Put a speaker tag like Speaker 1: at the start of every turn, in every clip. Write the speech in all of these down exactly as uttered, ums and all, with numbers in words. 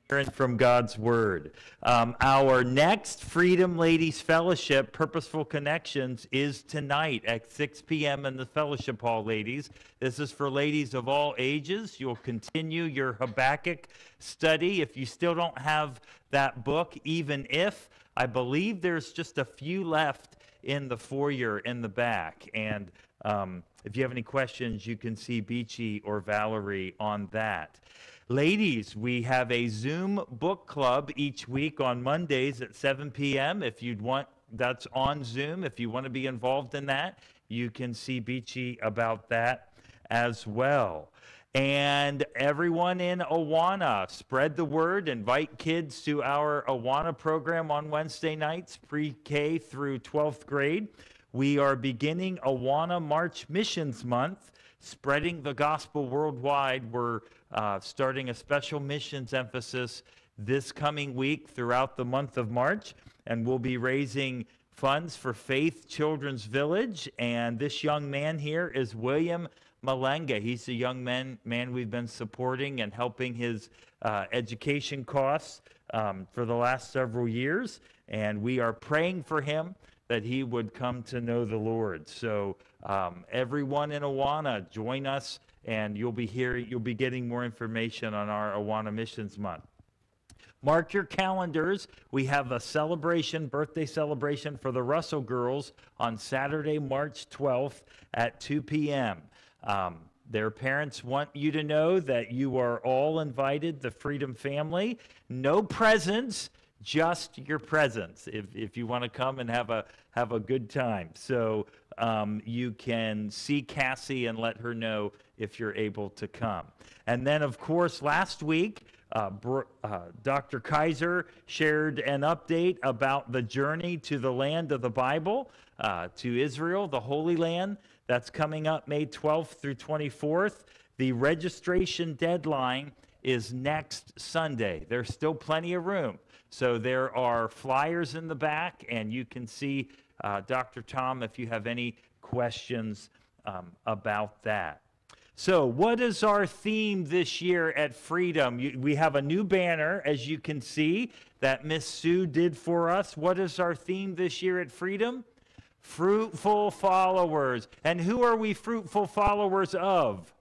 Speaker 1: Hearing from God's Word. Um, our next Freedom Ladies Fellowship, Purposeful Connections, is tonight at six p.m. in the Fellowship Hall, ladies. This is for ladies of all ages. You'll continue your Habakkuk study. If you still don't have that book, even if, I believe there's just a few left in the foyer in the back. And um, if you have any questions, you can see Beachy or Valerie on that. Ladies, we have a Zoom book club each week on Mondays at seven p.m. If you'd want, that's on Zoom. If you want to be involved in that, you can see Beachy about that as well. And everyone in Awana, spread the word. Invite kids to our Awana program on Wednesday nights, pre-K through twelfth grade. We are beginning Awana March Missions Month, spreading the gospel worldwide. We're uh, starting a special missions emphasis this coming week throughout the month of March, and we'll be raising funds for Faith Children's Village. And this young man here is William Malenga. He's a young man, man we've been supporting and helping his uh, education costs um, for the last several years, and we are praying for him that he would come to know the Lord. So um, everyone in Awana, join us, and you'll be hearing, you'll be getting more information on our Awana Missions Month. Mark your calendars. We have a celebration, birthday celebration for the Russell girls on Saturday, March twelfth at two p.m. Um, their parents want you to know that you are all invited, the Freedom family. No presents, just your presence, if, if you want to come and have a have a good time. So um, you can see Cassie and let her know if you're able to come. And then, of course, last week, uh, uh, Doctor Kaiser shared an update about the journey to the land of the Bible, uh, to Israel, the Holy Land. That's coming up May twelfth through twenty-fourth. The registration deadline is next Sunday. There's still plenty of room. So there are flyers in the back, and you can see uh, Doctor Tom if you have any questions um, about that. So what is our theme this year at Freedom? You, we have a new banner, as you can see, that Miss Sue did for us. What is our theme this year at Freedom? Fruitful followers. And who are we fruitful followers of?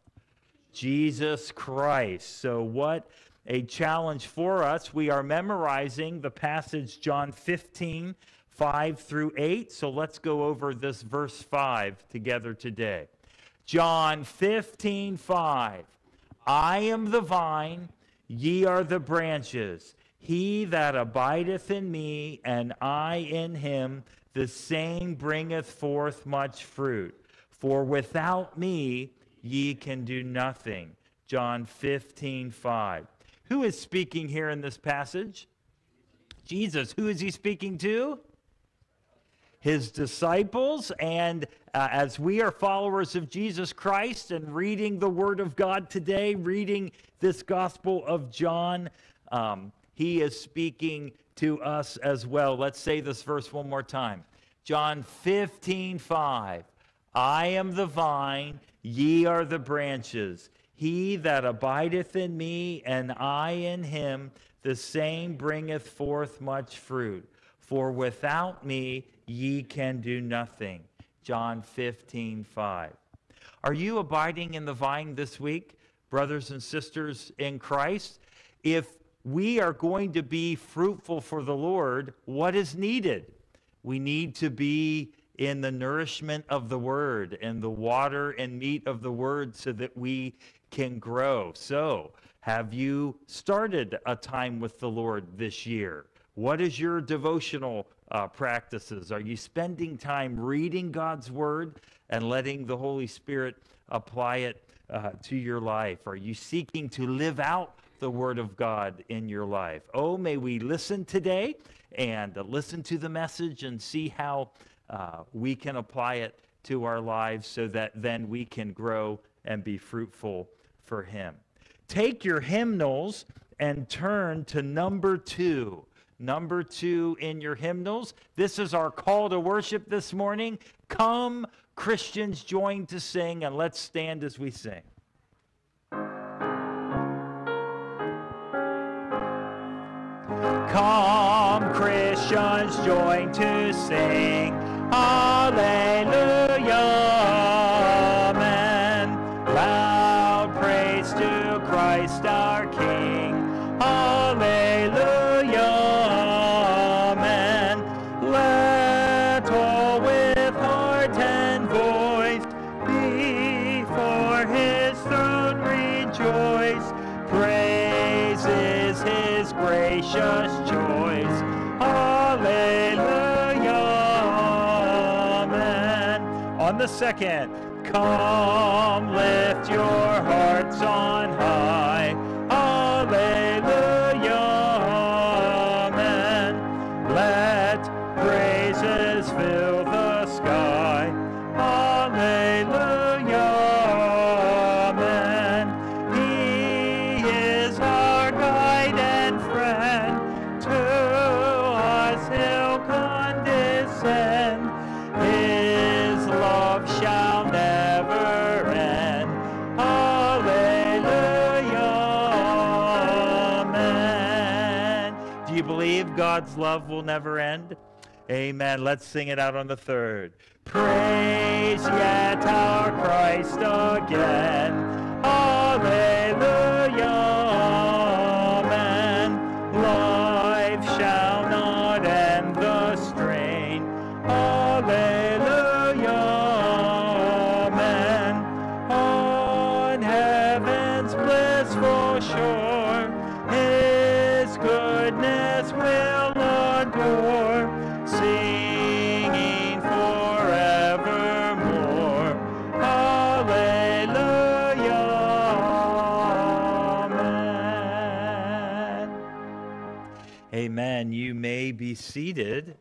Speaker 1: Jesus Christ. So what a challenge for us. We are memorizing the passage John fifteen, five through eight. So let's go over this verse five together today. John fifteen, five. I am the vine, ye are the branches. He that abideth in me, and I in him, the same bringeth forth much fruit. For without me ye can do nothing. John fifteen, five. Who is speaking here in this passage? Jesus. Who is he speaking to? His disciples. And uh, as we are followers of Jesus Christ and reading the Word of God today, reading this Gospel of John, um, he is speaking to us as well. Let's say this verse one more time. John fifteen, five. I am the vine, ye are the branches. He that abideth in me, and I in him, the same bringeth forth much fruit. For without me ye can do nothing. John fifteen, five. Are you abiding in the vine this week, brothers and sisters in Christ? If we are going to be fruitful for the Lord, what is needed? We need to be in the nourishment of the Word and the water and meat of the Word so that we can grow. So, have you started a time with the Lord this year? What is your devotional uh, practices? Are you spending time reading God's Word and letting the Holy Spirit apply it uh, to your life? Are you seeking to live out the Word of God in your life? Oh, may we listen today and uh, listen to the message and see how uh, we can apply it to our lives so that then we can grow and be fruitful for Him. Take your hymnals and turn to number two. Number two in your hymnals. This is our call to worship this morning. Come, Christians, join to sing, and let's stand as we sing. Come, Christians, join to sing. Hallelujah, amen. Loud praise to Christ our King. Hallelujah, amen. Let all with heart and voice before his throne rejoice. Praise is his gracious choice. Hallelujah, amen. On the second, come lift your hearts on high. Hallelujah, amen. Let praises fill the sky. Hallelujah, amen. He is our guide and friend. To us he'll condescend. His love shall never end. Hallelujah, amen. Do you believe God's love will never end? Amen. Let's sing it out on the third. Praise yet our Christ again. Hallelujah, amen. Life shall not end the strain. Hallelujah, amen. On heaven's blissful shore, his goodness will adore, singing forevermore. Hallelujah, amen. Amen. You may be seated.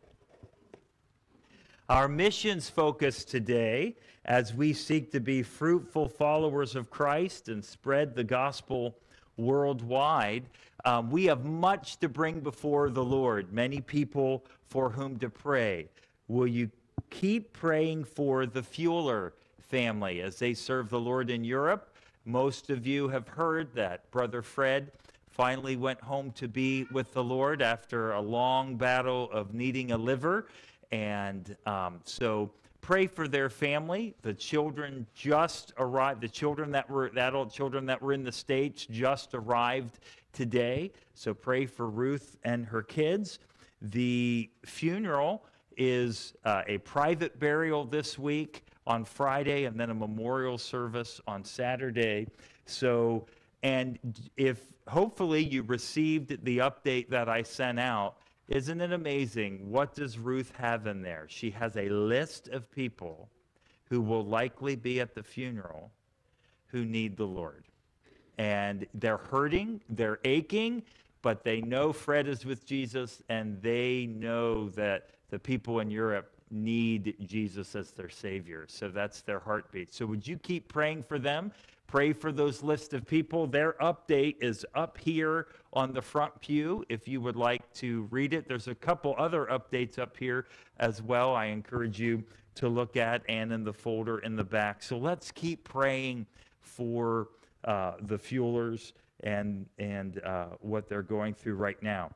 Speaker 1: Our missions focus today, as we seek to be fruitful followers of Christ and spread the gospel worldwide, um, we have much to bring before the Lord, many people for whom to pray. Will you keep praying for the Fueller family as they serve the Lord in Europe? Most of you have heard that Brother Fred finally went home to be with the Lord after a long battle of needing a liver. And um, so pray for their family. The children just arrived. The children that were, the adult children that were in the States just arrived today. So pray for Ruth and her kids. The funeral is uh, a private burial this week on Friday, and then a memorial service on Saturday. So, and if hopefully you received the update that I sent out, isn't it amazing? What does Ruth have in there? She has a list of people who will likely be at the funeral who need the Lord. And they're hurting, they're aching, but they know Fred is with Jesus, and they know that the people in Europe need Jesus as their Savior. So that's their heartbeat. So would you keep praying for them? Pray for those list of people. Their update is up here on the front pew if you would like to read it. There's a couple other updates up here as well I encourage you to look at, and in the folder in the back. So let's keep praying for uh, the Fuellers and, and uh, what they're going through right now.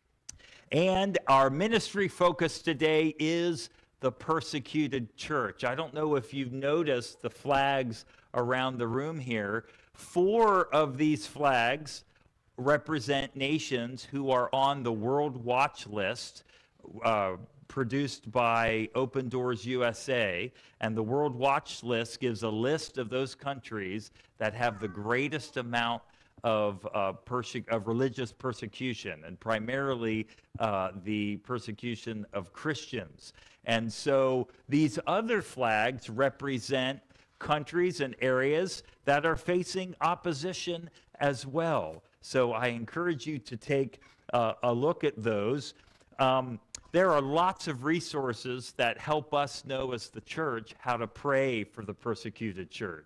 Speaker 1: And our ministry focus today is the persecuted church. I don't know if you've noticed the flags around the room here. Four of these flags represent nations who are on the World Watch List, uh, produced by Open Doors U S A. And the World Watch List gives a list of those countries that have the greatest amount of uh, perse- of religious persecution, and primarily uh, the persecution of Christians. And so these other flags represent countries and areas that are facing opposition as well. So I encourage you to take uh, a look at those. Um, there are lots of resources that help us know as the church how to pray for the persecuted church.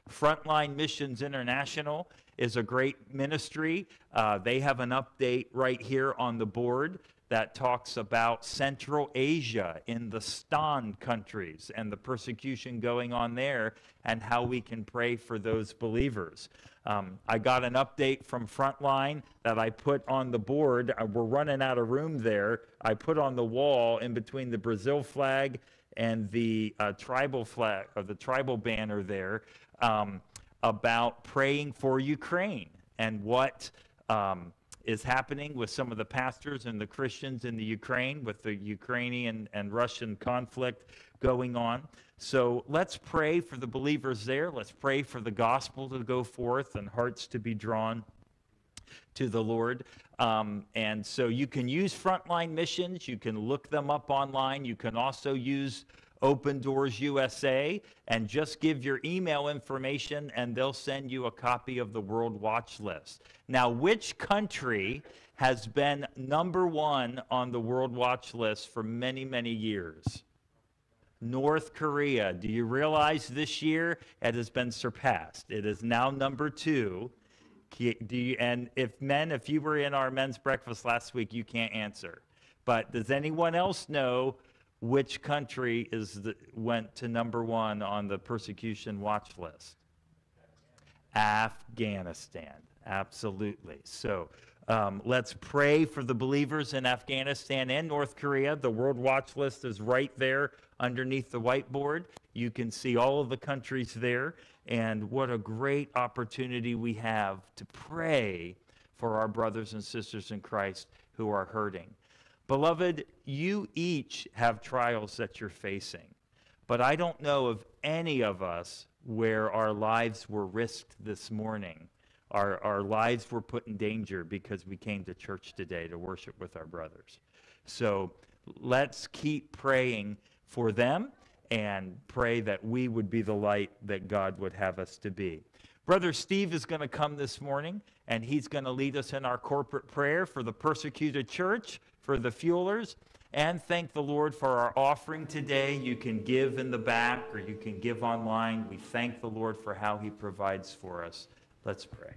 Speaker 1: Frontline Missions International is a great ministry. Uh, they have an update right here on the board that talks about Central Asia in the Stan countries and the persecution going on there and how we can pray for those believers. Um, I got an update from Frontline that I put on the board. Uh, we're running out of room there. I put on the wall in between the Brazil flag and the uh, tribal flag, or the tribal banner there, um, about praying for Ukraine and what um, is happening with some of the pastors and the Christians in the Ukraine with the Ukrainian and Russian conflict going on. So let's pray for the believers there. Let's pray for the gospel to go forth and hearts to be drawn to the Lord. Um, and so you can use Frontline Missions. You can look them up online. You can also use Open Doors U S A and just give your email information and they'll send you a copy of the World Watch List. Now, which country has been number one on the World Watch List for many, many years? North Korea. Do you realize this year it has been surpassed? It is now number two. Do you, and if men, if you were in our men's breakfast last week, you can't answer. But does anyone else know which country is the, went to number one on the persecution watch list? Afghanistan. Absolutely. So um, let's pray for the believers in Afghanistan and North Korea. The World Watch List is right there underneath the whiteboard. You can see all of the countries there. And what a great opportunity we have to pray for our brothers and sisters in Christ who are hurting. Beloved, you each have trials that you're facing, but I don't know of any of us where our lives were risked this morning. Our, our lives were put in danger because we came to church today to worship with our brothers. So let's keep praying for them and pray that we would be the light that God would have us to be. Brother Steve is going to come this morning, and he's going to lead us in our corporate prayer for the persecuted church, for the fuelers, and thank the Lord for our offering today. You can give in the back or you can give online. We thank the Lord for how he provides for us. Let's pray.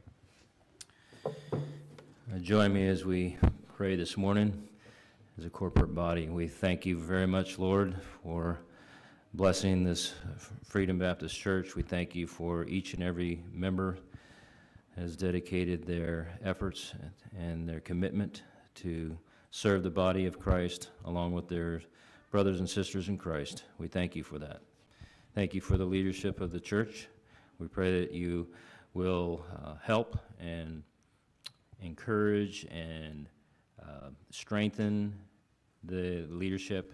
Speaker 2: Uh, join me as we pray this morning as a corporate body. We thank you very much, Lord, for blessing this Freedom Baptist Church. We thank you for each and every member has dedicated their efforts and their commitment to serve the body of Christ along with their brothers and sisters in Christ. We thank you for that. Thank you for the leadership of the church. We pray that you will uh, help and encourage and uh, strengthen the leadership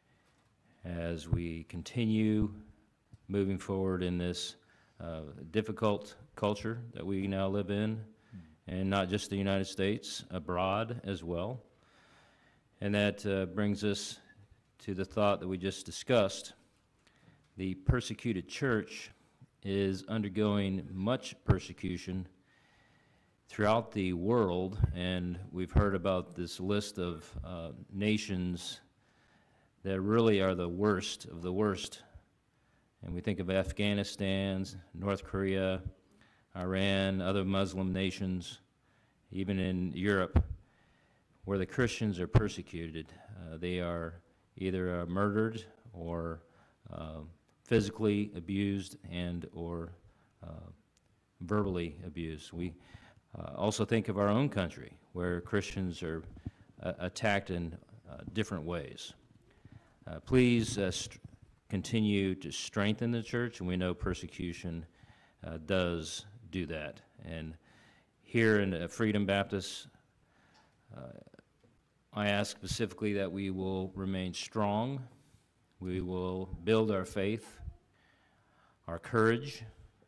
Speaker 2: as we continue moving forward in this uh, difficult culture that we now live in, and not just the United States, abroad as well. And that uh, brings us to the thought that we just discussed. The persecuted church is undergoing much persecution throughout the world, and we've heard about this list of uh, nations that really are the worst of the worst. And we think of Afghanistan, North Korea, Iran, other Muslim nations, even in Europe, where the Christians are persecuted. Uh, they are either uh, murdered or uh, physically abused and or uh, verbally abused. We uh, also think of our own country, where Christians are uh, attacked in uh, different ways. Uh, please uh, st- continue to strengthen the church, and we know persecution uh, does do that. And here in uh, Freedom Baptist, uh, I ask specifically that we will remain strong, we will build our faith, our courage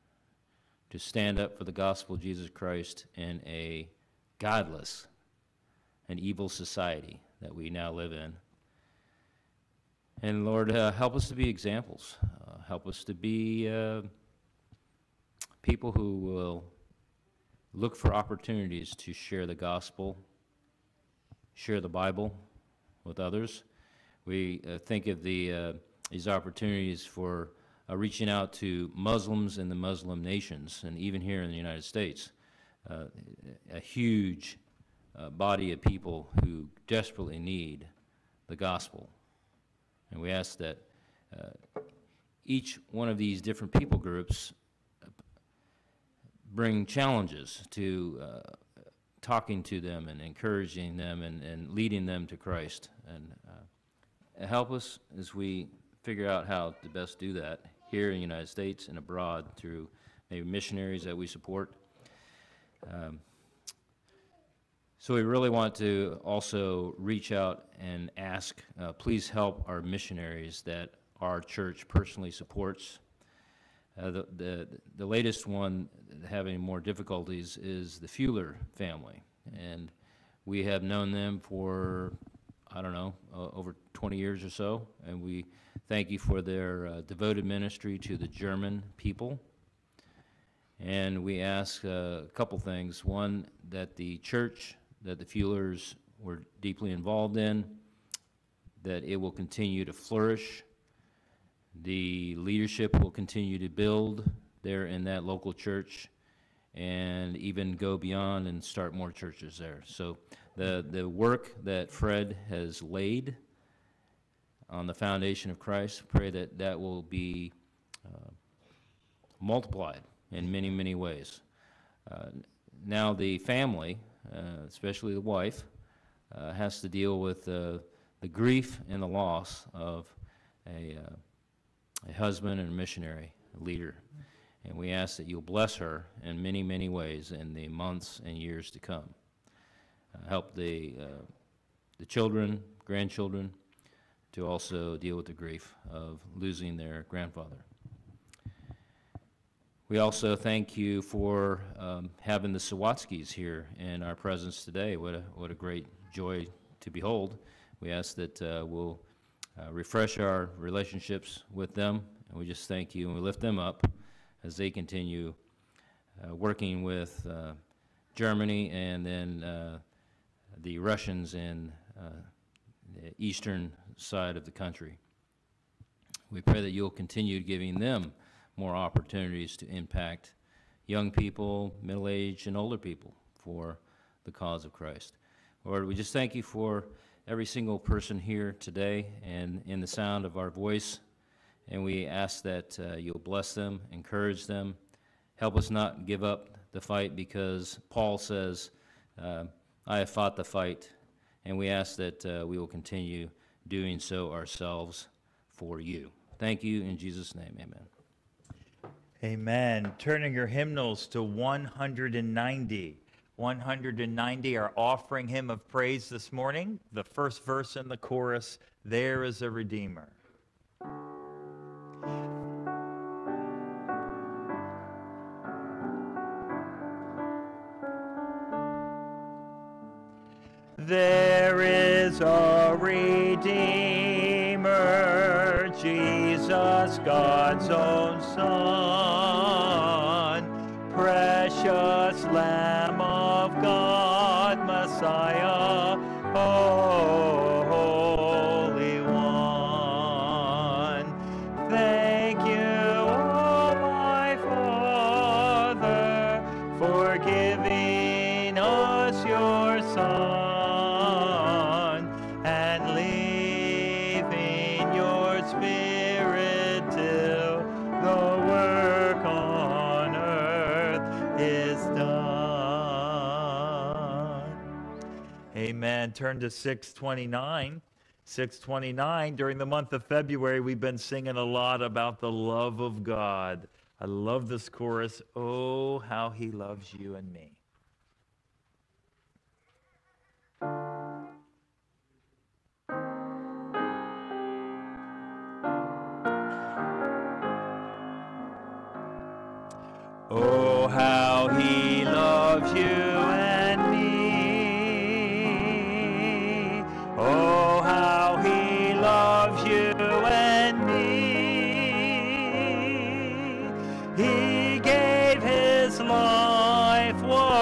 Speaker 2: to stand up for the gospel of Jesus Christ in a godless and evil society that we now live in. And Lord, uh, help us to be examples. Uh, help us to be uh, people who will look for opportunities to share the gospel, share the Bible with others. We uh, think of the uh, these opportunities for uh, reaching out to Muslims in the Muslim nations, and even here in the United States, uh, a huge uh, body of people who desperately need the gospel. And we ask that uh, each one of these different people groups bring challenges to uh, talking to them and encouraging them and, and leading them to Christ. And uh, help us as we figure out how to best do that here in the United States and abroad through maybe missionaries that we support. Um, so we really want to also reach out and ask, uh, please help our missionaries that our church personally supports. Uh, the, the, the latest one having more difficulties is the Fuller family. And we have known them for, I don't know, uh, over twenty years or so. And we thank you for their uh, devoted ministry to the German people. And we ask uh, a couple things. One, that the church that the Fullers were deeply involved in, that it will continue to flourish. The leadership will continue to build there in that local church and even go beyond and start more churches there. So the, the work that Fred has laid on the foundation of Christ, pray that that will be uh, multiplied in many, many ways. Uh, now the family, uh, especially the wife, uh, has to deal with uh, the grief and the loss of a uh, a husband and a missionary, a leader. And we ask that you'll bless her in many, many ways in the months and years to come. Uh, help the, uh, the children, grandchildren, to also deal with the grief of losing their grandfather. We also thank you for um, having the Sawatskis here in our presence today. What a, what a great joy to behold. We ask that uh, we'll Uh, refresh our relationships with them, and we just thank you and we lift them up as they continue uh, working with uh, Germany and then uh, the Russians in uh, the eastern side of the country. We pray that you'll continue giving them more opportunities to impact young people, middle-aged, and older people for the cause of Christ. Lord, we just thank you for every single person here today and in the sound of our voice, and we ask that uh, you'll bless them, encourage them, help us not give up the fight, because Paul says, uh, I have fought the fight, and we ask that uh, we will continue doing so ourselves for you. Thank you in Jesus' name, amen.
Speaker 1: Amen. Turning your hymnals to one hundred ninety. one hundred ninety, our offering hymn of praise this morning. The first verse in the chorus, there is a Redeemer. There is a Redeemer, Jesus, God's own Son, precious Lamb of God, Messiah, oh, Holy One. Thank you, oh my Father, for giving us your Son and leaving your Spirit till the work on earth is done. Amen. Turn to six twenty-nine. six twenty-nine, during the month of February, we've been singing a lot about the love of God. I love this chorus. Oh, how he loves you and me. Oh, how he loves you and me. Oh, how he loves you and me. He gave his life. What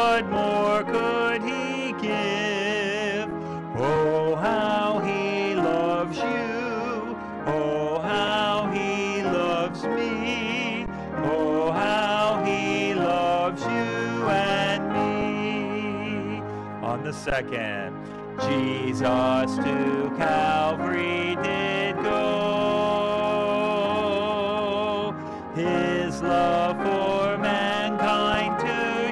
Speaker 1: second. Jesus to Calvary did go, his love for mankind to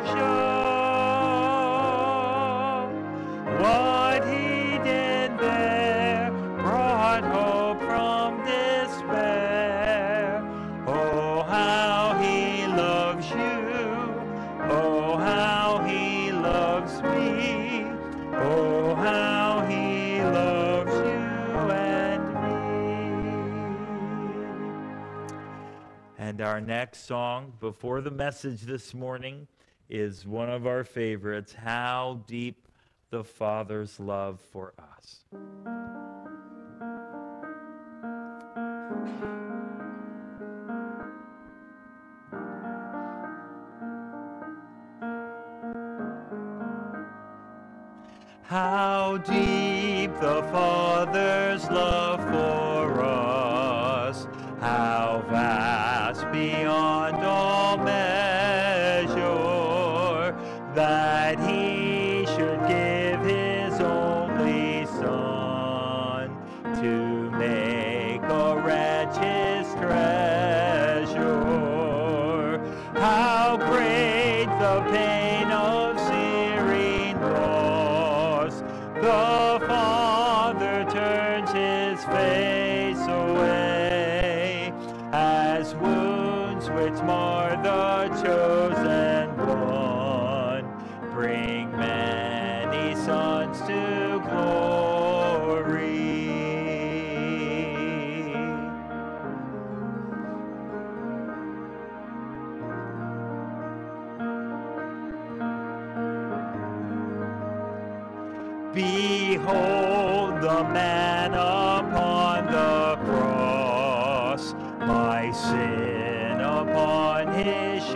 Speaker 1: show. What he did there brought hope from despair. Oh, how he loves you. Oh, how he loves me. Oh, how he loves you and me. And our next song before the message this morning is one of our favorites, How Deep the Father's Love for Us. How deep the Father's love for us, how vast beyond all measure, that he should give his only Son to make a wretch his treasure. How great the pain of searing loss, the Father turns his face away, as wounds which mar the chosen one bring many sons to glory. Behold the man upon the cross, my sin upon his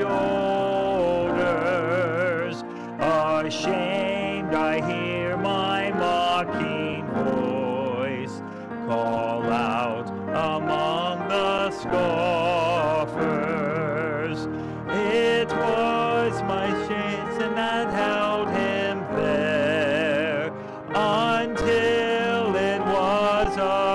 Speaker 1: shoulders. Ashamed I hear my mocking voice call out among the scoffers. It was my sin that held him there until it was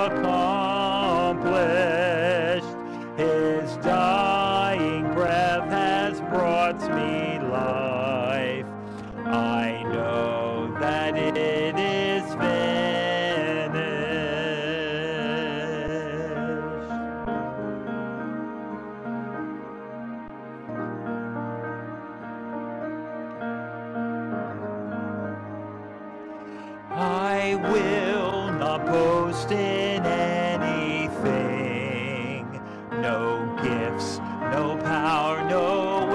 Speaker 1: accomplished. His dying breath has brought me life. I know that it is finished. I will not boast in anything, no gifts, no power, no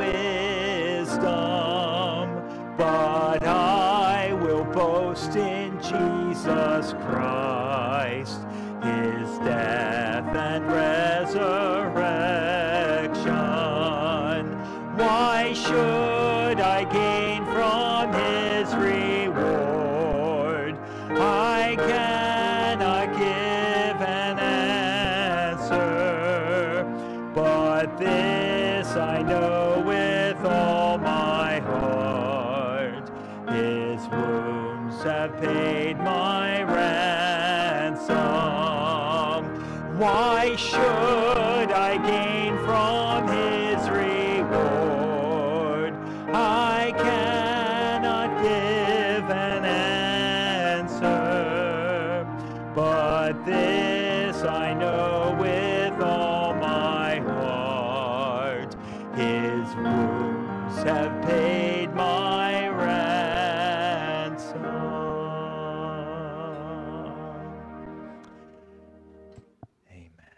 Speaker 1: wisdom, but I will boast in Jesus Christ, his death and resurrection. Why should I gain from his reward? I cannot give an answer, but this I know with all my heart, his wounds have paid my ransom. Why should I gain from his reward? I cannot give an answer, but this I know with all my heart, his wounds have paid my ransom. Amen.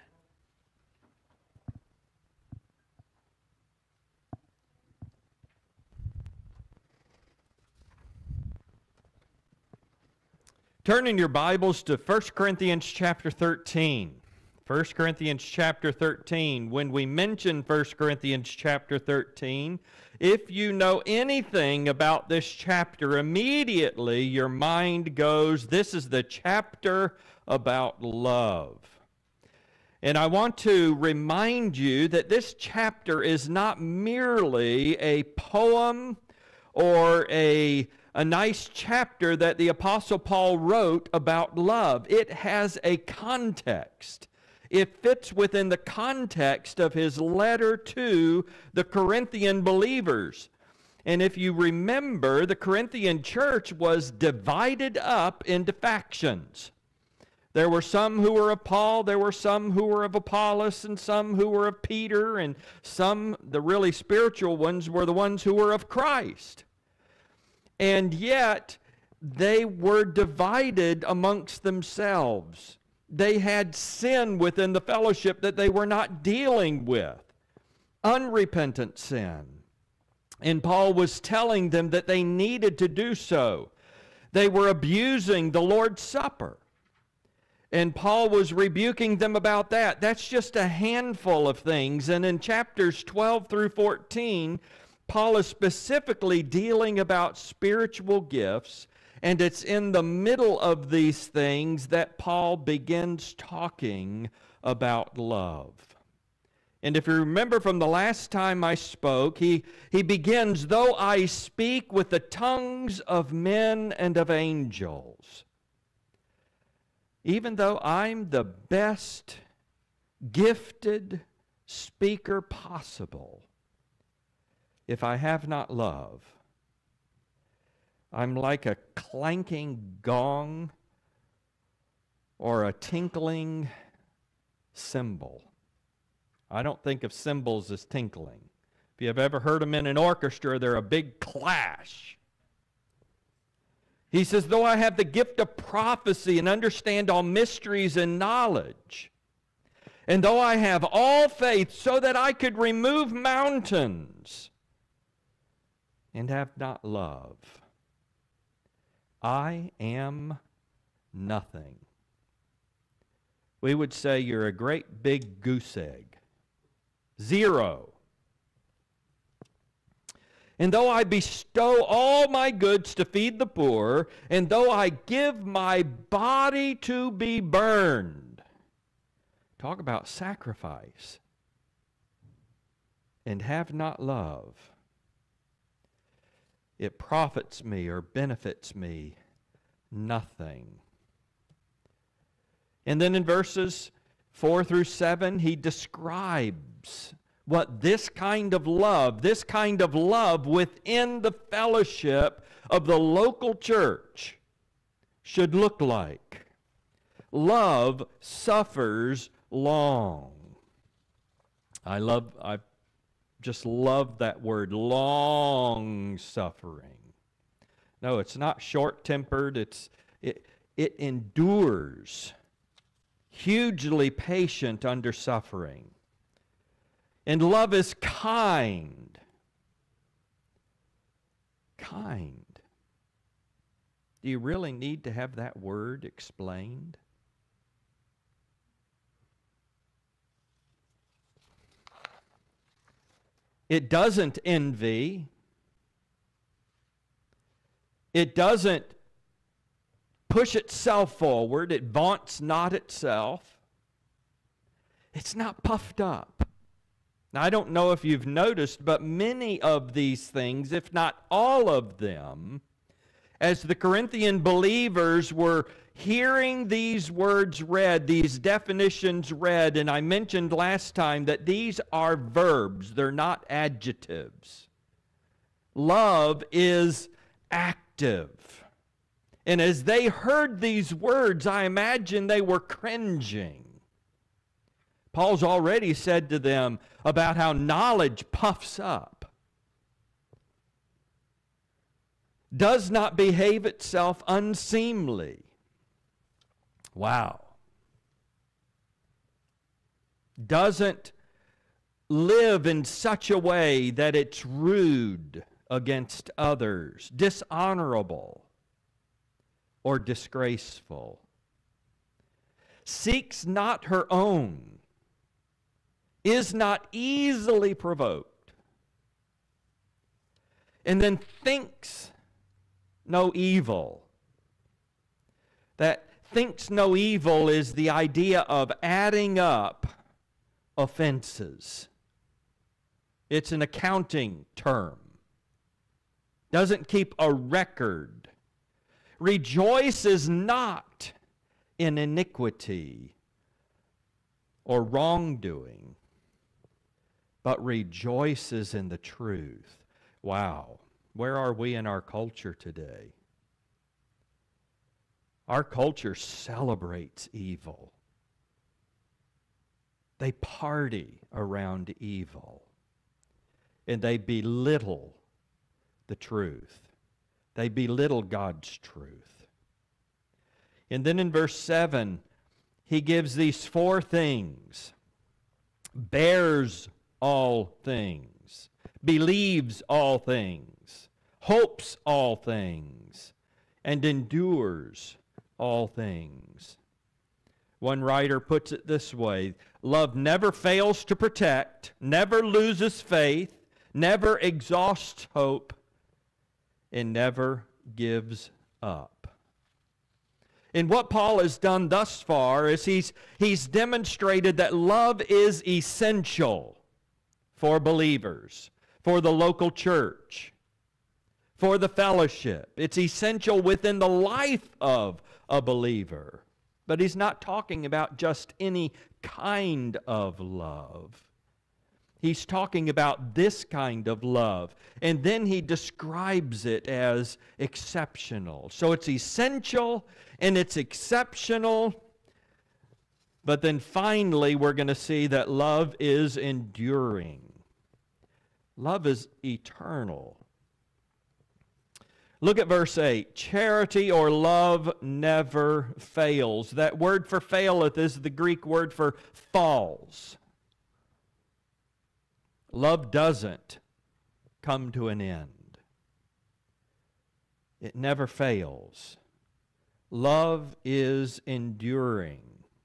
Speaker 3: Turn in your Bibles to First Corinthians chapter thirteen. First Corinthians chapter thirteen. When we mention First Corinthians chapter thirteen, if you know anything about this chapter, immediately your mind goes, this is the chapter about love. And I want to remind you that this chapter is not merely a poem or a a nice chapter that the Apostle Paul wrote about love. It has a context. It fits within the context of his letter to the Corinthian believers. And if you remember, the Corinthian church was divided up into factions. There were some who were of Paul, there were some who were of Apollos, and some who were of Peter, and some, the really spiritual ones, were the ones who were of Christ. And yet, they were divided amongst themselves. They had sin within the fellowship that they were not dealing with, unrepentant sin. And Paul was telling them that they needed to do so. They were abusing the Lord's Supper. And Paul was rebuking them about that. That's just a handful of things. And in chapters twelve through fourteen, Paul is specifically dealing about spiritual gifts. And it's in the middle of these things that Paul begins talking about love. And if you remember from the last time I spoke, he, he begins, though I speak with the tongues of men and of angels, even though I'm the best gifted speaker possible, if I have not love, I'm like a clanking gong or a tinkling cymbal. I don't think of cymbals as tinkling. If you've ever heard them in an orchestra, they're a big clash. He says, though I have the gift of prophecy and understand all mysteries and knowledge, and though I have all faith so that I could remove mountains and have not love, I am nothing. We would say you're a great big goose egg. Zero. And though I bestow all my goods to feed the poor, and though I give my body to be burned, talk about sacrifice, and have not love, it profits me or benefits me nothing. And then in verses four through seven, he describes what this kind of love, this kind of love within the fellowship of the local church should look like. Love suffers long. I love, I just love that word, long suffering. No, it's not short-tempered. It's it, it endures, hugely patient under suffering. And love is kind. Kind. Do you really need to have that word explained? It doesn't envy. It doesn't push itself forward. It vaunts not itself. It's not puffed up. Now, I don't know if you've noticed, but many of these things, if not all of them, as the Corinthian believers were hearing these words read, these definitions read, and I mentioned last time that these are verbs, they're not adjectives. Love is active. And as they heard these words, I imagine they were cringing. Paul's already said to them about how knowledge puffs up, does not behave itself unseemly. Wow. Doesn't live in such a way that it's rude against others, dishonorable, or disgraceful. Seeks not her own, is not easily provoked, and then thinks no evil. That thinks no evil is the idea of adding up offenses. It's an accounting term. doesn't keep a record, rejoices not in iniquity or wrongdoing, but rejoices in the truth. Wow, where are we in our culture today? Our culture celebrates evil. They party around evil, and they belittle the truth. They belittle God's truth. And then in verse seven, he gives these four things: bears all things, believes all things, hopes all things, and endures all things. One writer puts it this way: love never fails to protect, never loses faith, never exhausts hope, and never gives up. And what Paul has done thus far is he's, he's demonstrated that love is essential for believers, for the local church, for the fellowship. It's essential within the life of a believer. But he's not talking about just any kind of love. He's talking about this kind of love. And then he describes it as exceptional. So it's essential and it's exceptional. But then finally, we're going to see that love is enduring. Love is eternal. Look at verse eight. Charity or love never fails. That word for faileth is the Greek word for falls. Love doesn't come to an end. It never fails. Love is enduring.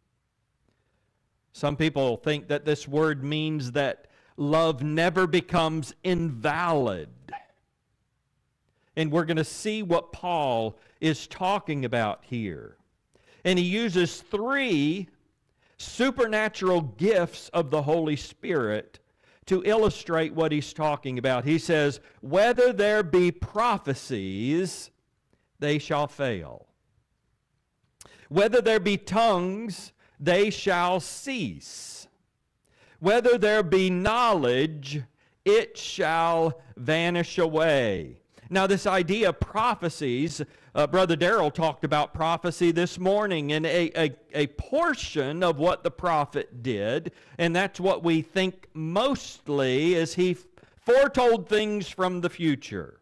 Speaker 3: Some people think that this word means that love never becomes invalid. And we're going to see what Paul is talking about here. And he uses three supernatural gifts of the Holy Spirit to illustrate what he's talking about. He says, whether there be prophecies, they shall fail. Whether there be tongues, they shall cease. Whether there be knowledge, it shall vanish away. Now, this idea of prophecies, uh, Brother Darrell talked about prophecy this morning, and a, a, a portion of what the prophet did, and that's what we think mostly, is he foretold things from the future.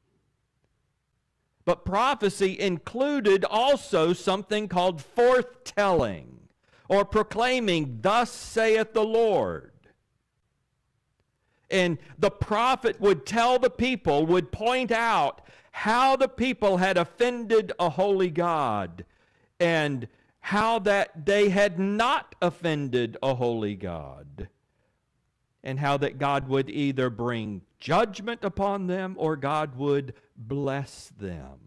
Speaker 3: But prophecy included also something called forthtelling, or proclaiming, thus saith the Lord. And the prophet would tell the people, would point out how the people had offended a holy God, and how that they had not offended a holy God, and how that God would either bring judgment upon them or God would bless them.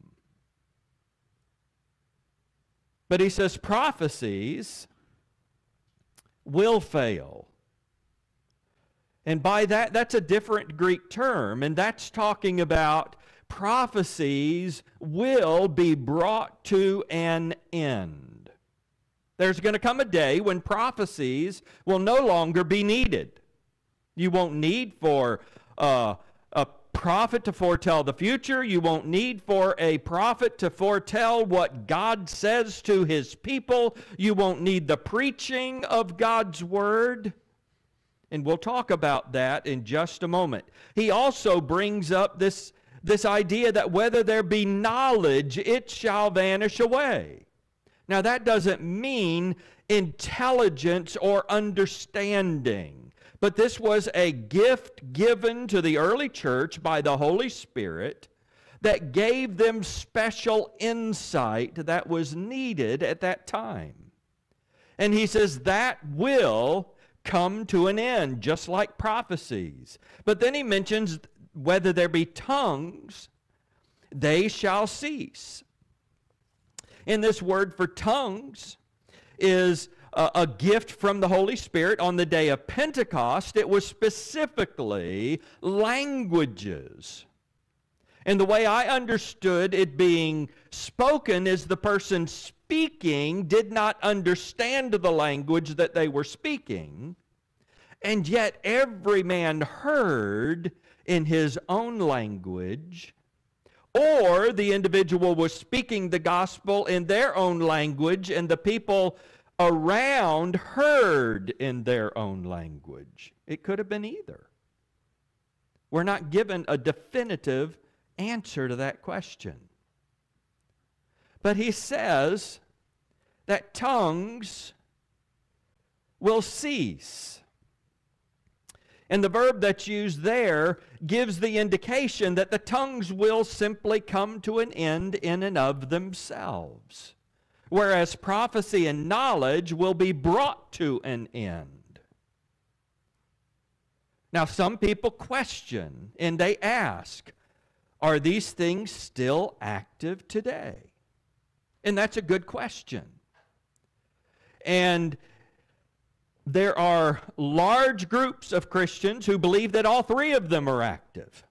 Speaker 3: But he says prophecies will fail. And by that, that's a different Greek term, and that's talking about prophecies will be brought to an end. There's going to come a day when prophecies will no longer be needed. You won't need for uh, a prophet to foretell the future. You won't need for a prophet to foretell what God says to his people. You won't need the preaching of God's word. And we'll talk about that in just a moment. He also brings up this, this idea that whether there be knowledge, it shall vanish away. Now, that doesn't mean intelligence or understanding, but this was a gift given to the early church by the Holy Spirit that gave them special insight that was needed at that time. And he says that will come to an end, just like prophecies. But then he mentions whether there be tongues, they shall cease. And this word for tongues is a, a gift from the Holy Spirit on the day of Pentecost. It was specifically languages. And the way I understood it being spoken is the person speaking did not understand the language that they were speaking, and yet every man heard in his own language, or the individual was speaking the gospel in their own language, and the people around heard in their own language. It could have been either. We're not given a definitive answer to that question. But he says that tongues will cease. And the verb that's used there gives the indication that the tongues will simply come to an end in and of themselves, whereas prophecy and knowledge will be brought to an end. Now, some people question and they ask, are these things still active today? And that's a good question. And there are large groups of Christians who believe that all three of them are active.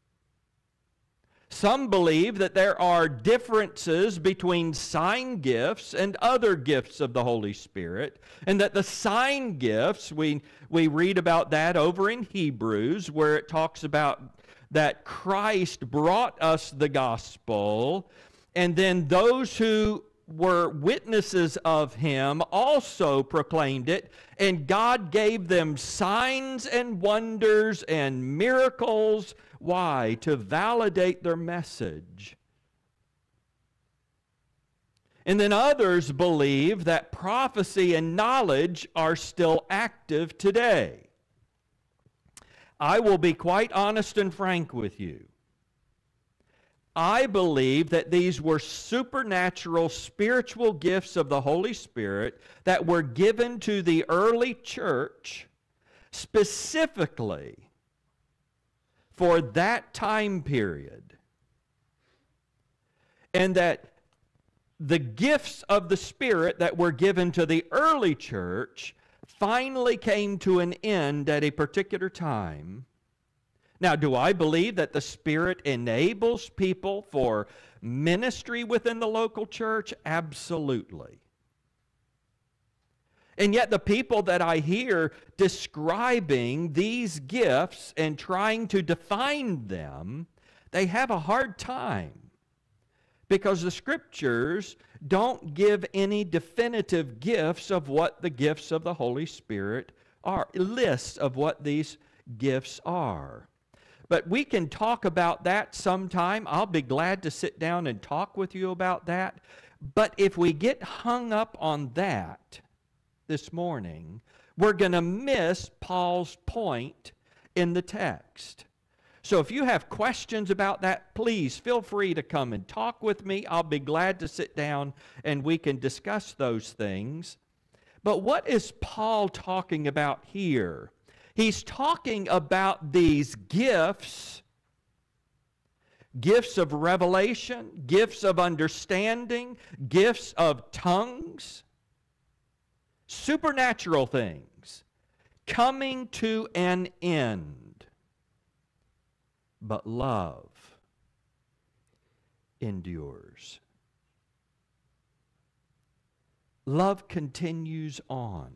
Speaker 3: Some believe that there are differences between sign gifts and other gifts of the Holy Spirit, and that the sign gifts, we, we read about that over in Hebrews, where it talks about that Christ brought us the gospel, and then those who were witnesses of him also proclaimed it, and God gave them signs and wonders and miracles. Why? To validate their message. And then others believe that prophecy and knowledge are still active today. I will be quite honest and frank with you. I believe that these were supernatural spiritual gifts of the Holy Spirit that were given to the early church specifically for that time period. And that the gifts of the Spirit that were given to the early church finally came to an end at a particular time. Now, do I believe that the Spirit enables people for ministry within the local church? Absolutely. And yet the people that I hear describing these gifts and trying to define them, they have a hard time because the Scriptures don't give any definitive gifts of what the gifts of the Holy Spirit are, lists of what these gifts are. But we can talk about that sometime. I'll be glad to sit down and talk with you about that. But if we get hung up on that this morning, we're going to miss Paul's point in the text. So if you have questions about that, please feel free to come and talk with me. I'll be glad to sit down and we can discuss those things. But what is Paul talking about here? He's talking about these gifts, gifts of revelation, gifts of understanding, gifts of tongues, supernatural things coming to an end. But love endures. Love continues on.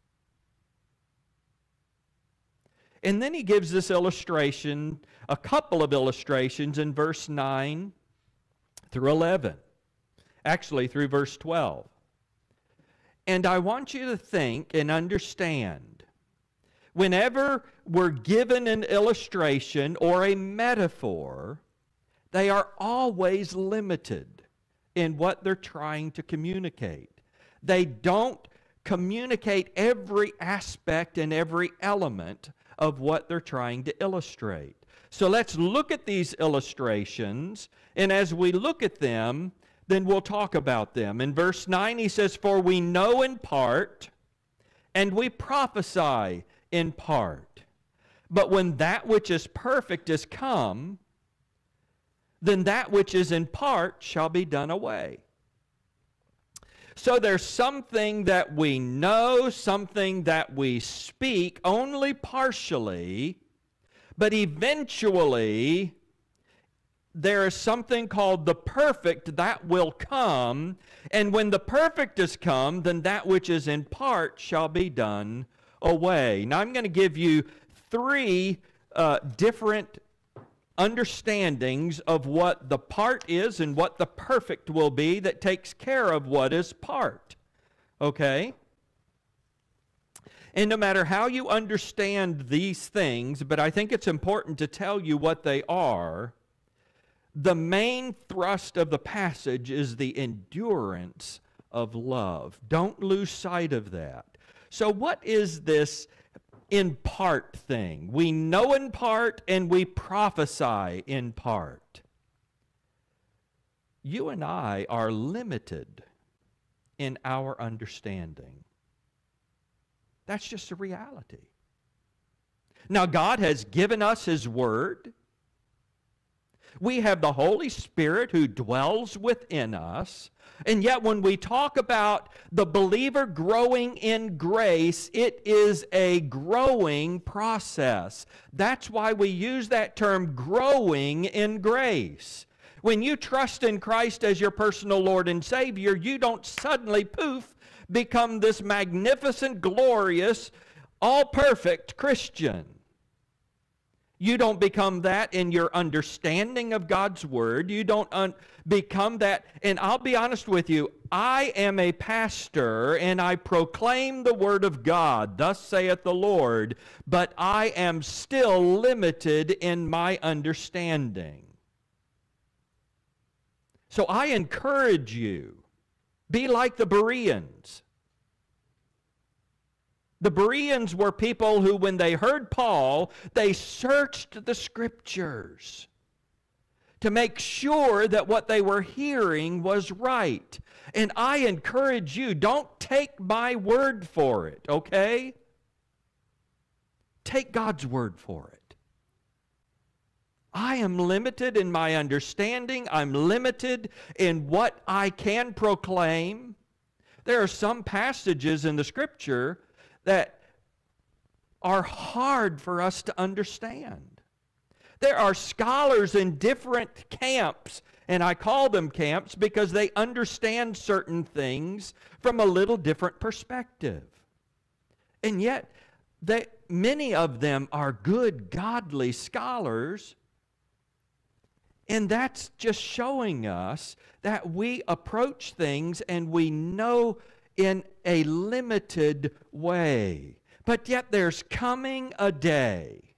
Speaker 3: And then he gives this illustration, a couple of illustrations in verse nine through eleven. Actually, through verse twelve. And I want you to think and understand, whenever we're given an illustration or a metaphor, they are always limited in what they're trying to communicate. They don't communicate every aspect and every element of what they're trying to illustrate. So let's look at these illustrations, and as we look at them, then we'll talk about them. In verse nine, he says, "For we know in part, and we prophesy in part. But when that which is perfect is come, then that which is in part shall be done away." So there's something that we know, something that we speak only partially, but eventually there is something called the perfect that will come, and when the perfect is come, then that which is in part shall be done away. Now I'm going to give you three uh, different understandings of what the part is and what the perfect will be that takes care of what is part. Okay? And no matter how you understand these things, but I think it's important to tell you what they are, the main thrust of the passage is the endurance of love. Don't lose sight of that. So what is this in part thing? We know in part and we prophesy in part. You and I are limited in our understanding. That's just a reality. Now, God has given us His Word. We have the Holy Spirit who dwells within us. And yet when we talk about the believer growing in grace, it is a growing process. That's why we use that term, growing in grace. When you trust in Christ as your personal Lord and Savior, you don't suddenly, poof, become this magnificent, glorious, all-perfect Christian. You don't become that in your understanding of God's Word. You don't un- become that. And I'll be honest with you, I am a pastor and I proclaim the Word of God, thus saith the Lord, but I am still limited in my understanding. So I encourage you, be like the Bereans. The Bereans were people who, when they heard Paul, they searched the Scriptures to make sure that what they were hearing was right. And I encourage you, don't take my word for it, okay? Take God's word for it. I am limited in my understanding. I'm limited in what I can proclaim. There are some passages in the Scripture that are hard for us to understand. There are scholars in different camps, and I call them camps because they understand certain things from a little different perspective. And yet, they, many of them are good, godly scholars, and that's just showing us that we approach things and we know in a limited way. But yet there's coming a day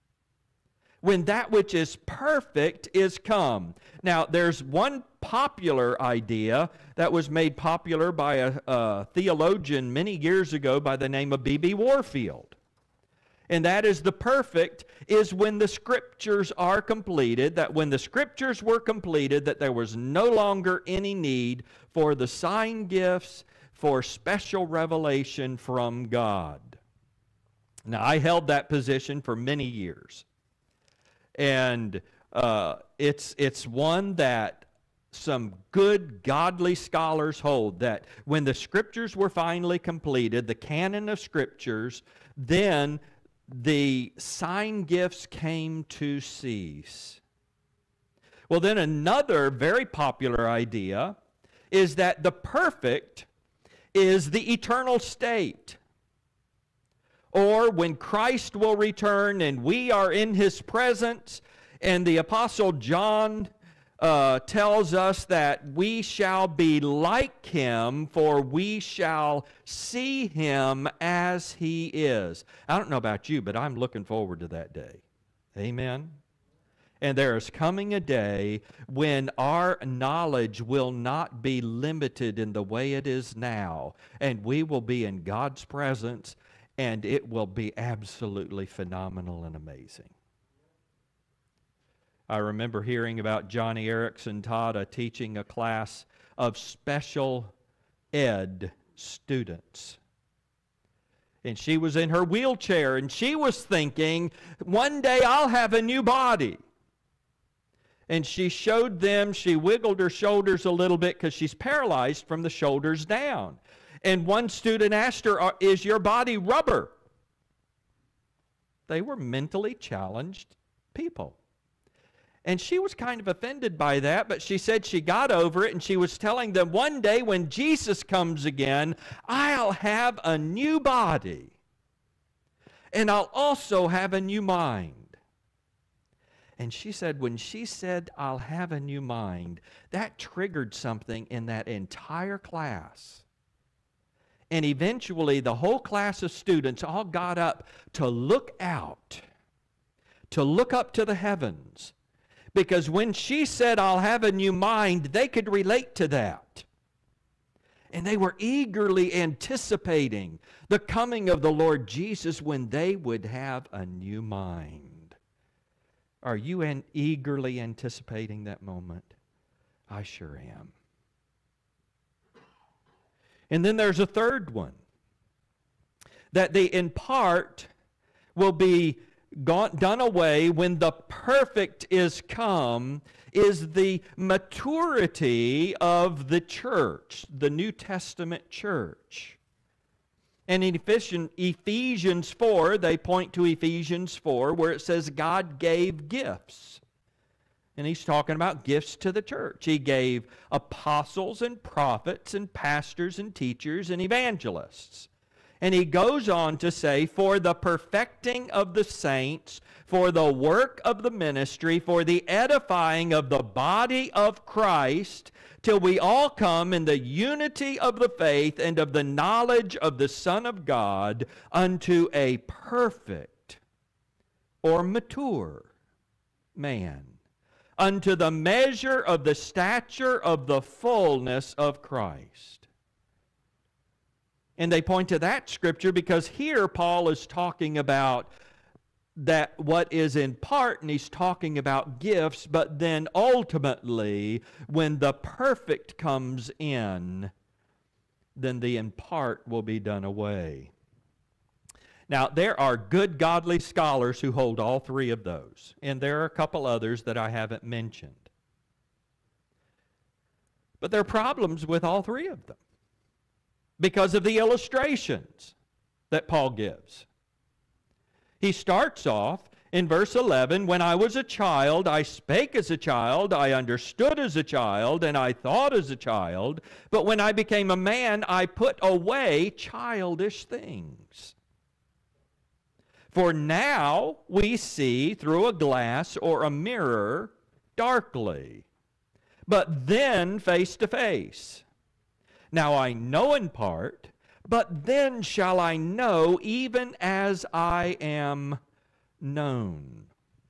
Speaker 3: when that which is perfect is come. Now, there's one popular idea that was made popular by a, a theologian many years ago by the name of B B Warfield. And that is the perfect is when the Scriptures are completed, that when the Scriptures were completed, that there was no longer any need for the sign gifts, for special revelation from God. Now, I held that position for many years. And uh, it's, it's one that some good, godly scholars hold, that when the Scriptures were finally completed, the canon of Scriptures, then the sign gifts came to cease. Well, then another very popular idea is that the perfect is the eternal state. Or when Christ will return and we are in His presence, and the Apostle John uh, tells us that we shall be like Him, for we shall see Him as He is. I don't know about you, but I'm looking forward to that day. Amen. And there is coming a day when our knowledge will not be limited in the way it is now, and we will be in God's presence, and it will be absolutely phenomenal and amazing. I remember hearing about Johnny Erickson Tada teaching a class of special ed students. And she was in her wheelchair, and she was thinking, one day I'll have a new body. And she showed them, she wiggled her shoulders a little bit because she's paralyzed from the shoulders down. And one student asked her, is your body rubber? They were mentally challenged people. And she was kind of offended by that, but she said she got over it, and she was telling them, one day when Jesus comes again, I'll have a new body, and I'll also have a new mind. And she said, when she said, I'll have a new mind, that triggered something in that entire class. And eventually, the whole class of students all got up to look out, to look up to the heavens. Because when she said, I'll have a new mind, they could relate to that. And they were eagerly anticipating the coming of the Lord Jesus when they would have a new mind. Are you an eagerly anticipating that moment? I sure am. And then there's a third one. That the in part will be gone, done away when the perfect is come, is the maturity of the church, the New Testament church. And in Ephesians four, they point to Ephesians four, where it says God gave gifts. And he's talking about gifts to the church. He gave apostles and prophets and pastors and teachers and evangelists. And he goes on to say, for the perfecting of the saints, for the work of the ministry, for the edifying of the body of Christ, till we all come in the unity of the faith and of the knowledge of the Son of God, unto a perfect or mature man, unto the measure of the stature of the fullness of Christ. And they point to that scripture because here Paul is talking about that what is in part, and he's talking about gifts, but then ultimately, when the perfect comes in, then the in part will be done away. Now, there are good godly scholars who hold all three of those, and there are a couple others that I haven't mentioned. But there are problems with all three of them, because of the illustrations that Paul gives. He starts off in verse eleven, when I was a child, I spake as a child, I understood as a child, and I thought as a child, but when I became a man, I put away childish things. For now we see through a glass or a mirror darkly, but then face to face. Now I know in part, but then shall I know even as I am known.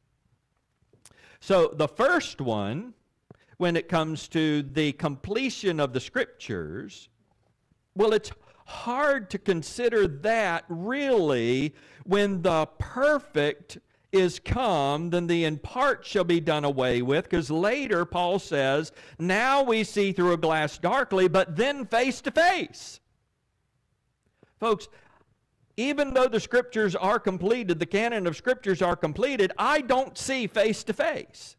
Speaker 3: So the first one, when it comes to the completion of the Scriptures, well, it's hard to consider that really when the perfect is come, then the in part shall be done away with, because later Paul says, now we see through a glass darkly, but then face to face. Folks, even though the Scriptures are completed, the canon of Scriptures are completed, I don't see face to face.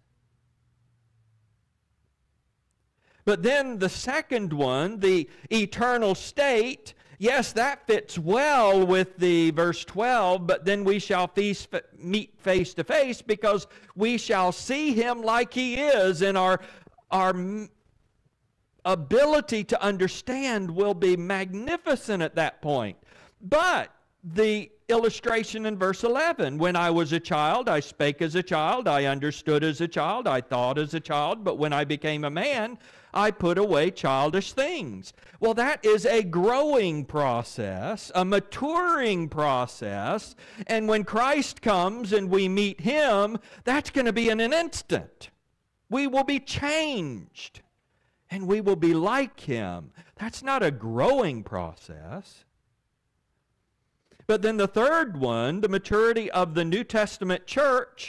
Speaker 3: But then the second one, the eternal state, yes, that fits well with the verse twelve, but then we shall feast, meet face to face because we shall see him like he is, and our, our ability to understand will be magnificent at that point. But the illustration in verse eleven, when I was a child, I spake as a child, I understood as a child, I thought as a child, but when I became a man, I put away childish things. Well, that is a growing process, a maturing process, and when Christ comes and we meet him, that's going to be in an instant. We will be changed, and we will be like him. That's not a growing process. But then the third one, the maturity of the New Testament church,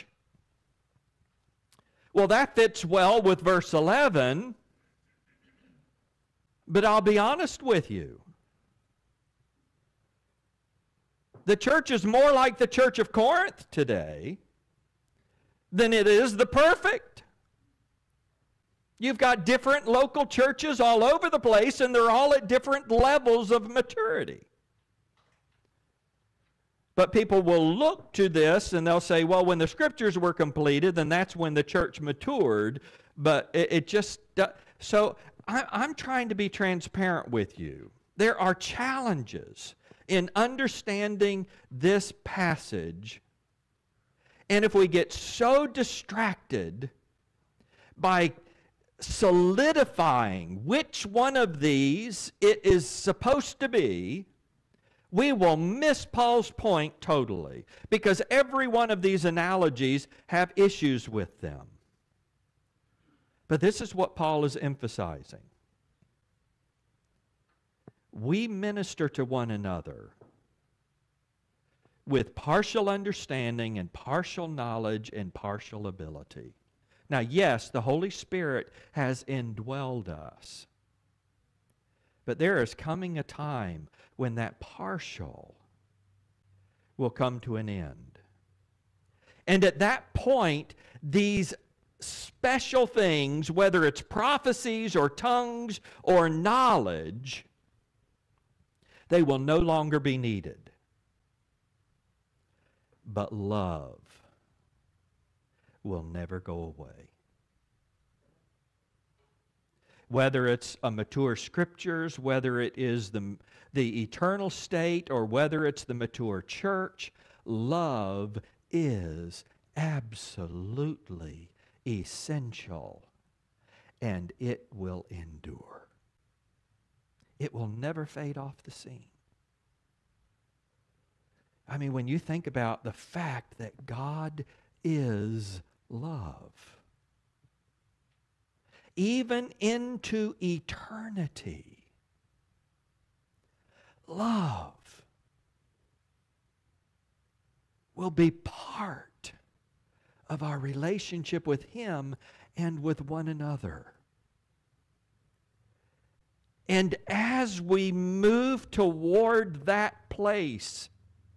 Speaker 3: well, that fits well with verse eleven. But I'll be honest with you. The church is more like the church of Corinth today than it is the perfect. You've got different local churches all over the place, and they're all at different levels of maturity. But people will look to this and they'll say, well, when the scriptures were completed, then that's when the church matured. But it, it just, so I, I'm trying to be transparent with you. There are challenges in understanding this passage. And if we get so distracted by solidifying which one of these it is supposed to be, we will miss Paul's point totally, because every one of these analogies have issues with them. But this is what Paul is emphasizing. We minister to one another with partial understanding and partial knowledge and partial ability. Now, yes, the Holy Spirit has indwelled us. But there is coming a time when that partial will come to an end. And at that point, these special things, whether it's prophecies or tongues or knowledge, they will no longer be needed. But love will never go away. Whether it's a mature scriptures, whether it is the, the eternal state, or whether it's the mature church, love is absolutely essential, and it will endure. It will never fade off the scene. I mean, when you think about the fact that God is love, even into eternity, love will be part of our relationship with Him and with one another. And as we move toward that place,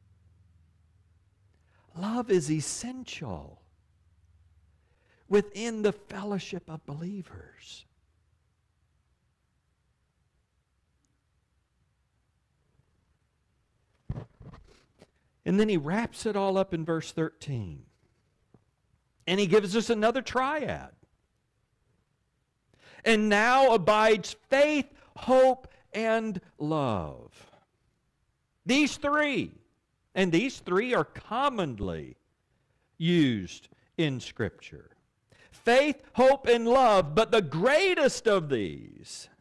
Speaker 3: love is essential within the fellowship of believers. And then he wraps it all up in verse thirteen. And he gives us another triad. And now abides faith, hope, and love. These three. And these three are commonly used in Scripture. Faith, hope, and love. But the greatest of these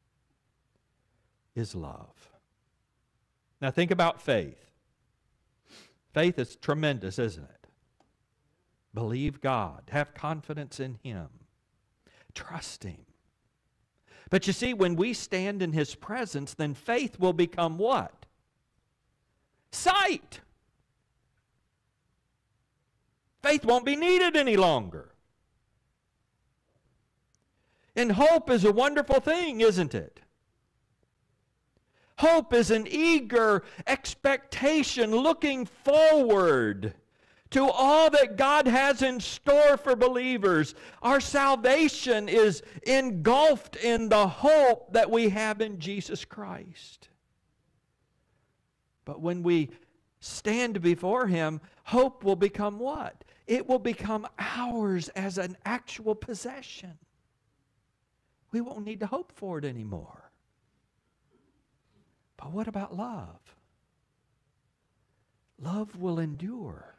Speaker 3: is love. Now think about faith. Faith is tremendous, isn't it? Believe God. Have confidence in Him. Trust Him. But you see, when we stand in His presence, then faith will become what? Sight. Faith won't be needed any longer. And hope is a wonderful thing, isn't it? Hope is an eager expectation, looking forward to all that God has in store for believers. Our salvation is engulfed in the hope that we have in Jesus Christ. But when we stand before Him, hope will become what? It will become ours as an actual possession. We won't need to hope for it anymore. But what about love? Love will endure.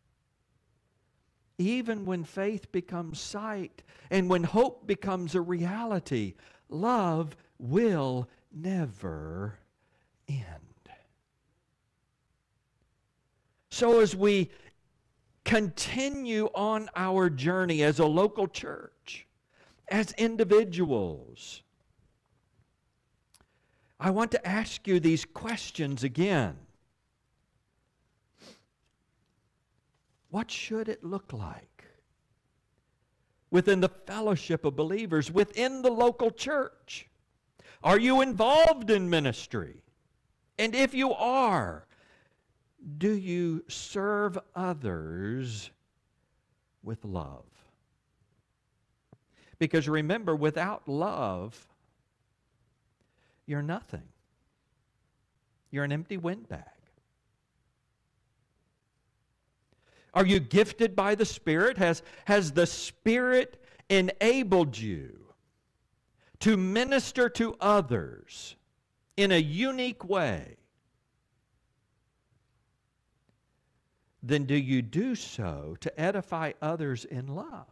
Speaker 3: Even when faith becomes sight and when hope becomes a reality, love will never end. So as we continue on our journey as a local church, as individuals, I want to ask you these questions again. What should it look like within the fellowship of believers, within the local church? Are you involved in ministry? And if you are, do you serve others with love? Because remember, without love, you're nothing. You're an empty windbag. Are you gifted by the Spirit? Has, has the Spirit enabled you to minister to others in a unique way? Then do you do so to edify others in love?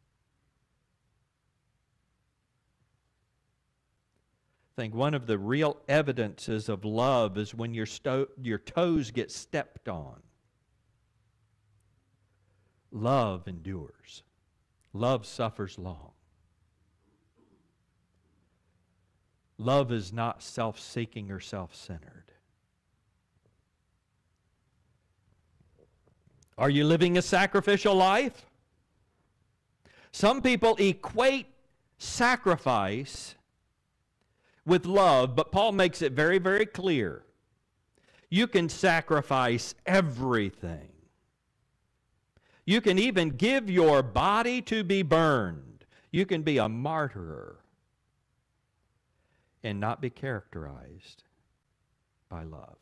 Speaker 3: I think one of the real evidences of love is when your, sto- your toes get stepped on. Love endures. Love suffers long. Love is not self-seeking or self-centered. Are you living a sacrificial life? Some people equate sacrifice with love, but Paul makes it very, very clear. You can sacrifice everything. You can even give your body to be burned. You can be a martyr and not be characterized by love.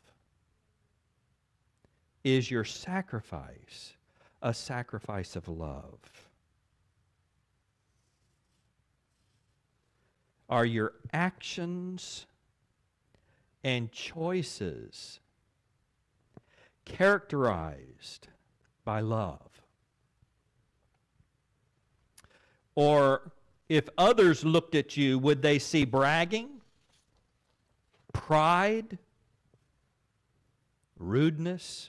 Speaker 3: Is your sacrifice a sacrifice of love? Are your actions and choices characterized by love? Or if others looked at you, would they see bragging, pride, rudeness,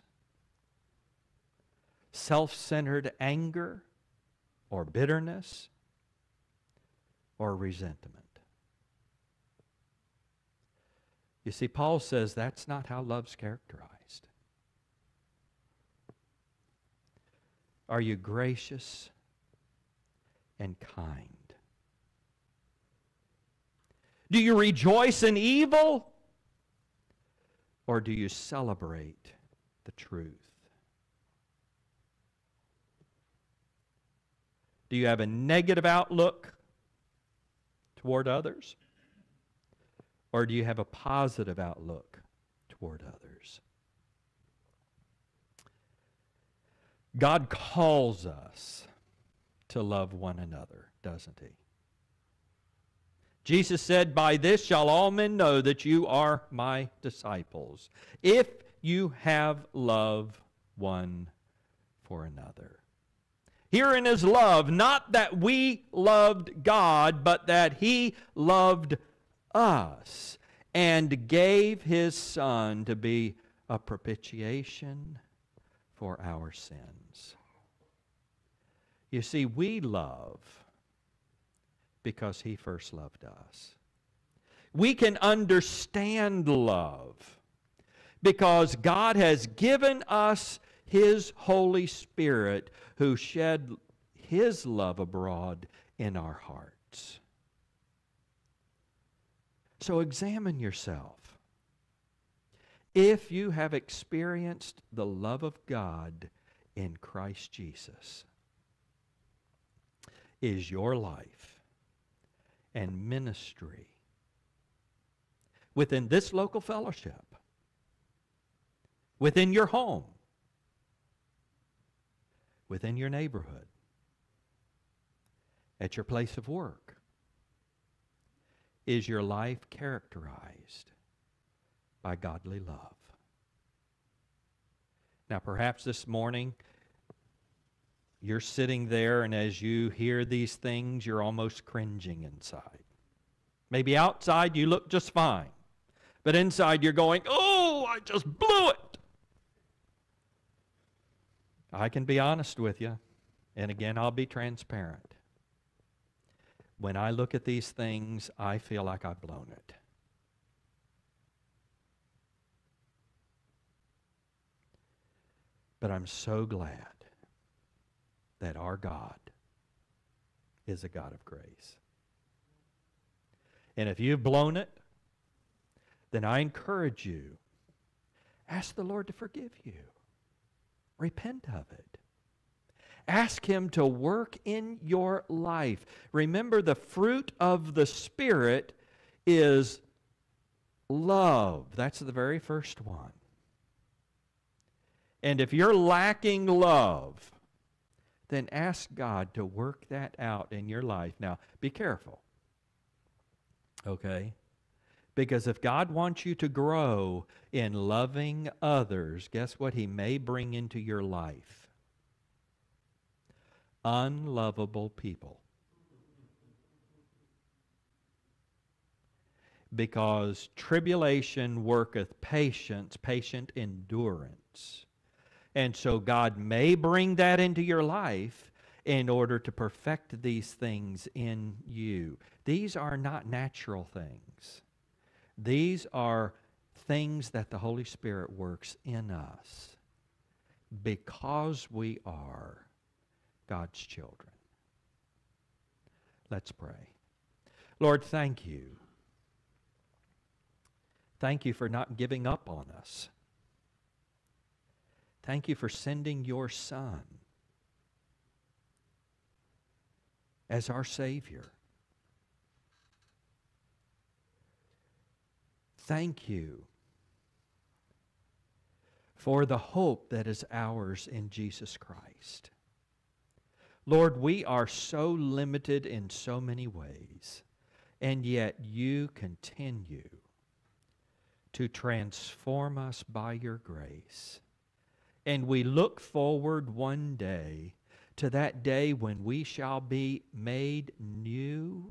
Speaker 3: self-centered anger, or bitterness, or resentment? You see, Paul says that's not how love's characterized. Are you gracious and kind? Do you rejoice in evil, or do you celebrate the truth? Do you have a negative outlook toward others? Or do you have a positive outlook toward others? God calls us to love one another, doesn't He? Jesus said, "By this shall all men know that you are my disciples, if you have love one for another." Herein is love, not that we loved God, but that He loved us and gave His Son to be a propitiation for our sins. You see, we love because He first loved us. We can understand love because God has given us His Holy Spirit, who shed His love abroad in our hearts. So examine yourself. If you have experienced the love of God in Christ Jesus, is your life and ministry within this local fellowship, within your home, within your neighborhood, at your place of work, is your life characterized by godly love? Now, perhaps this morning, you're sitting there, and as you hear these things, you're almost cringing inside. Maybe outside you look just fine, but inside you're going, "Oh, I just blew it." I can be honest with you, and again, I'll be transparent. When I look at these things, I feel like I've blown it. But I'm so glad that our God is a God of grace. And if you've blown it, then I encourage you, ask the Lord to forgive you. Repent of it. Ask Him to work in your life. Remember, the fruit of the Spirit is love. That's the very first one. And if you're lacking love, then ask God to work that out in your life. Now, be careful, okay? Because if God wants you to grow in loving others, guess what He may bring into your life? Unlovable people. Because tribulation worketh patience, patient endurance. And so God may bring that into your life in order to perfect these things in you. These are not natural things. These are things that the Holy Spirit works in us because we are God's children. Let's pray. Lord, thank you. Thank you for not giving up on us. Thank you for sending your Son as our Savior. Thank you for the hope that is ours in Jesus Christ. Lord, we are so limited in so many ways, and yet you continue to transform us by your grace. And we look forward one day to that day when we shall be made new.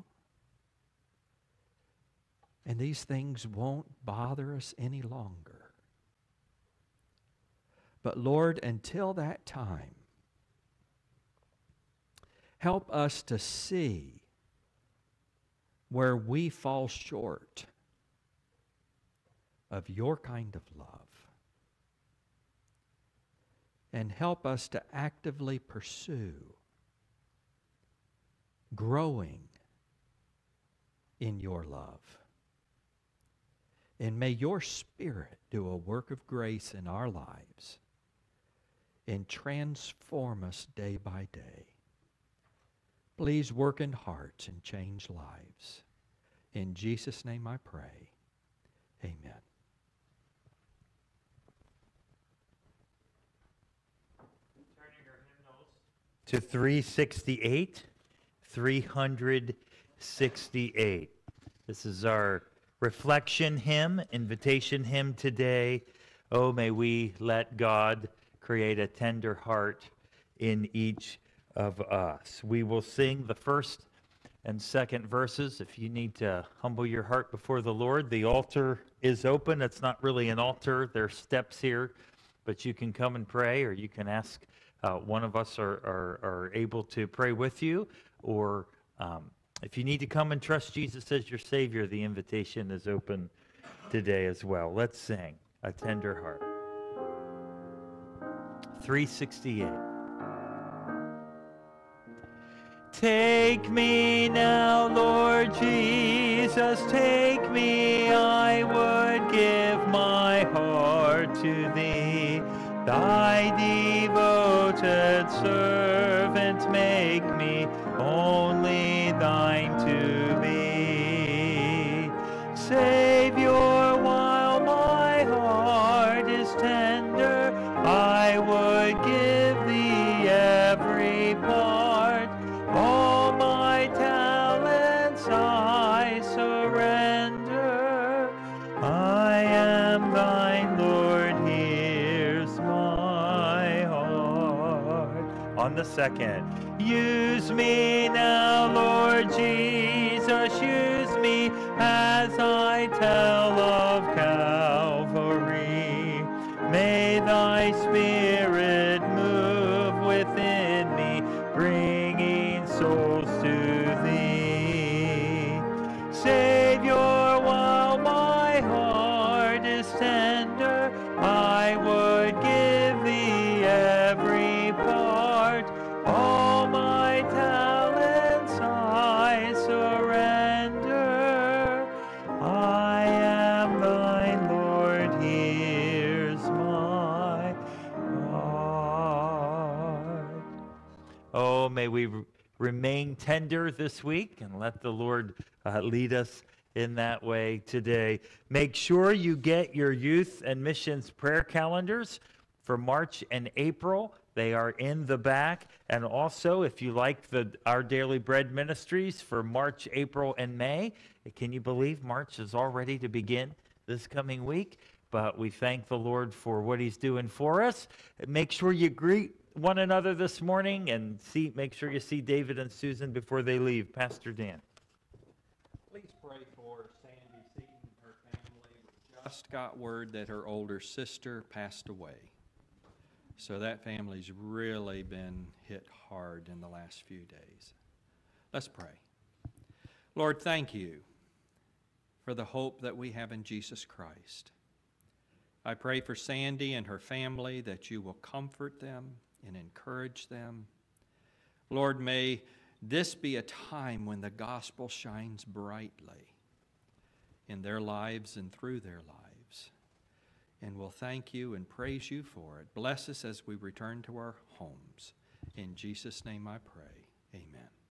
Speaker 3: And these things won't bother us any longer. But Lord, until that time, help us to see where we fall short of your kind of love. And help us to actively pursue growing in your love. And may your Spirit do a work of grace in our lives and transform us day by day. Please work in hearts and change lives. In Jesus' name I pray. Amen.
Speaker 1: To three sixty-eight, three sixty-eight. This is our reflection hymn, invitation hymn today. Oh, may we let God create a tender heart in each of us. We will sing the first and second verses. If you need to humble your heart before the Lord, the altar is open. It's not really an altar. There are steps here, but you can come and pray, or you can ask Uh, one of us are, are, are able to pray with you, or um, if you need to come and trust Jesus as your Savior, the invitation is open today as well. Let's sing A Tender Heart. three sixty-eight. Take me now, Lord Jesus, take me, I would give my heart to thee. Thy devoted servant make me, only thine to be. Savior, while my heart is tender, I would give thee every part. All my talents I surrender. I am thine, Lord, here's my heart. On the second, use me now, Lord Jesus, use me as I tell of Calvary. May thy Spirit move within me, bringing souls to thee. Savior, while my heart is tender, I would give thee every part. All my talents I surrender. I am thine, Lord, here's my heart. Oh, may we re- remain tender this week and let the Lord uh, lead us in that way today. Make sure you get your youth and missions prayer calendars for March and April. They are in the back. And also, if you like the Our Daily Bread Ministries for March, April, and May, can you believe March is all ready to begin this coming week? But we thank the Lord for what he's doing for us. Make sure you greet one another this morning, and see. make sure you see David and Susan before they leave. Pastor Dan.
Speaker 3: Please pray for Sandy Seaton and her family. We just got word that her older sister passed away. So that family's really been hit hard in the last few days. Let's pray. Lord, thank you for the hope that we have in Jesus Christ. I pray for Sandy and her family that you will comfort them and encourage them. Lord, may this be a time when the gospel shines brightly in their lives and through their lives. And we'll thank you and praise you for it. Bless us as we return to our homes. In Jesus' name I pray.